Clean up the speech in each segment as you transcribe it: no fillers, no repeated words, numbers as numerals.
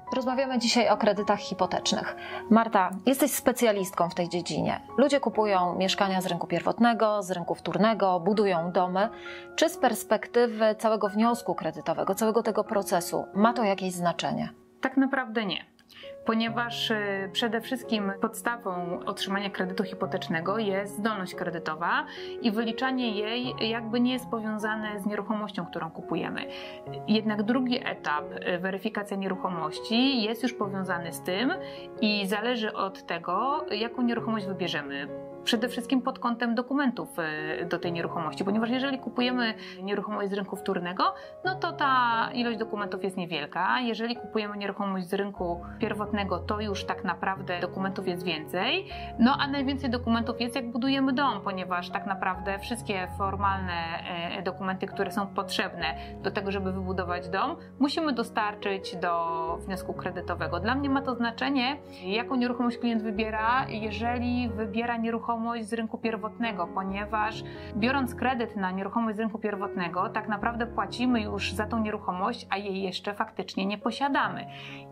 Rozmawiamy dzisiaj o kredytach hipotecznych. Marta, jesteś specjalistką w tej dziedzinie. Ludzie kupują mieszkania z rynku pierwotnego, z rynku wtórnego, budują domy. Czy z perspektywy całego wniosku kredytowego, całego tego procesu ma to jakieś znaczenie? Tak naprawdę nie. Ponieważ przede wszystkim podstawą otrzymania kredytu hipotecznego jest zdolność kredytowa i wyliczanie jej jakby nie jest powiązane z nieruchomością, którą kupujemy. Jednak drugi etap, weryfikacja nieruchomości, jest już powiązany z tym i zależy od tego, jaką nieruchomość wybierzemy. Przede wszystkim pod kątem dokumentów do tej nieruchomości, ponieważ jeżeli kupujemy nieruchomość z rynku wtórnego, no to ta ilość dokumentów jest niewielka. Jeżeli kupujemy nieruchomość z rynku pierwotnego, to już tak naprawdę dokumentów jest więcej. No a najwięcej dokumentów jest, jak budujemy dom, ponieważ tak naprawdę wszystkie formalne dokumenty, które są potrzebne do tego, żeby wybudować dom, musimy dostarczyć do wniosku kredytowego. Dla mnie ma to znaczenie, jaką nieruchomość klient wybiera, jeżeli wybiera nieruchomość z rynku pierwotnego, ponieważ biorąc kredyt na nieruchomość z rynku pierwotnego, tak naprawdę płacimy już za tą nieruchomość, a jej jeszcze faktycznie nie posiadamy.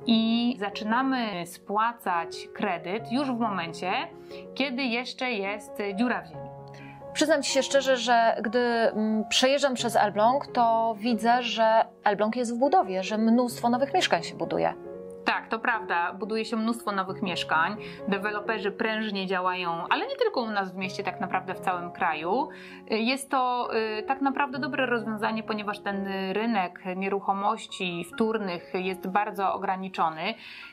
I zaczynamy spłacać kredyt już w momencie, kiedy jeszcze jest dziura w ziemi. Przyznam Ci się szczerze, że gdy przejeżdżam przez Elbląg, to widzę, że Elbląg jest w budowie, że mnóstwo nowych mieszkań się buduje. Tak, to prawda, buduje się mnóstwo nowych mieszkań, deweloperzy prężnie działają, ale nie tylko u nas w mieście, tak naprawdę w całym kraju. Jest to tak naprawdę dobre rozwiązanie, ponieważ ten rynek nieruchomości wtórnych jest bardzo ograniczony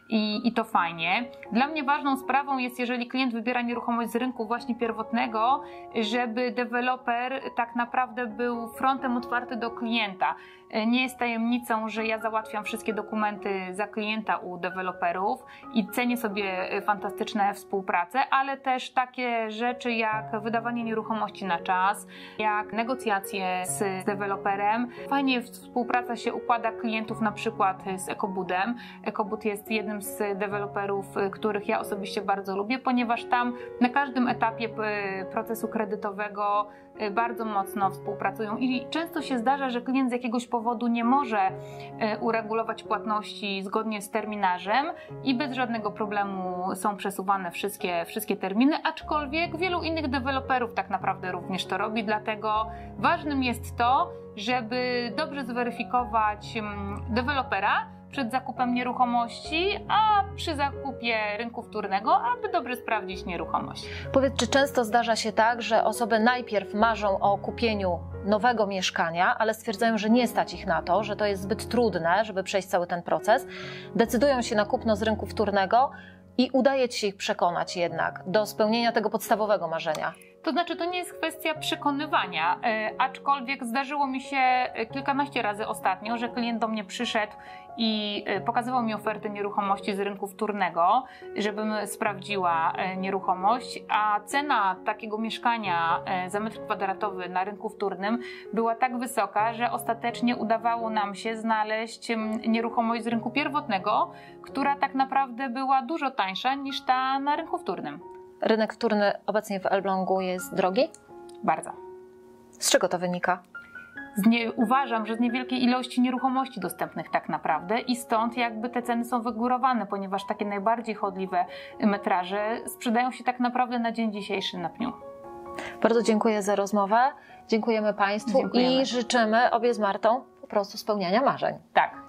i to fajnie. Dla mnie ważną sprawą jest, jeżeli klient wybiera nieruchomość z rynku właśnie pierwotnego, żeby deweloper tak naprawdę był frontem otwarty do klienta. Nie jest tajemnicą, że ja załatwiam wszystkie dokumenty za klienta u deweloperów i cenię sobie fantastyczne współpracę, ale też takie rzeczy jak wydawanie nieruchomości na czas, jak negocjacje z deweloperem. Fajnie współpraca się układa klientów na przykład z Ekobudem. Ekobud jest jednym z deweloperów, których ja osobiście bardzo lubię, ponieważ tam na każdym etapie procesu kredytowego bardzo mocno współpracują i często się zdarza, że klient z jakiegoś powodu nie może uregulować płatności zgodnie z terminarzem i bez żadnego problemu są przesuwane wszystkie terminy, aczkolwiek wielu innych deweloperów tak naprawdę również to robi, dlatego ważnym jest to, żeby dobrze zweryfikować dewelopera przed zakupem nieruchomości, a przy zakupie rynku wtórnego, aby dobrze sprawdzić nieruchomość. Powiedz, czy często zdarza się tak, że osoby najpierw marzą o kupieniu nowego mieszkania, ale stwierdzają, że nie stać ich na to, że to jest zbyt trudne, żeby przejść cały ten proces, decydują się na kupno z rynku wtórnego i udaje Ci się ich przekonać jednak do spełnienia tego podstawowego marzenia? To znaczy, to nie jest kwestia przekonywania, aczkolwiek zdarzyło mi się kilkanaście razy ostatnio, że klient do mnie przyszedł i pokazywał mi ofertę nieruchomości z rynku wtórnego, żebym sprawdziła nieruchomość, a cena takiego mieszkania za metr kwadratowy na rynku wtórnym była tak wysoka, że ostatecznie udawało nam się znaleźć nieruchomość z rynku pierwotnego, która tak naprawdę była dużo tańsza niż ta na rynku wtórnym. Rynek wtórny obecnie w Elblągu jest drogi? Bardzo. Z czego to wynika? Uważam, że z niewielkiej ilości nieruchomości dostępnych tak naprawdę i stąd jakby te ceny są wygórowane, ponieważ takie najbardziej chodliwe metraże sprzedają się tak naprawdę na dzień dzisiejszy na pniu. Bardzo dziękuję za rozmowę, dziękujemy Państwu. Dziękujemy. I życzymy obie z Martą po prostu spełniania marzeń. Tak.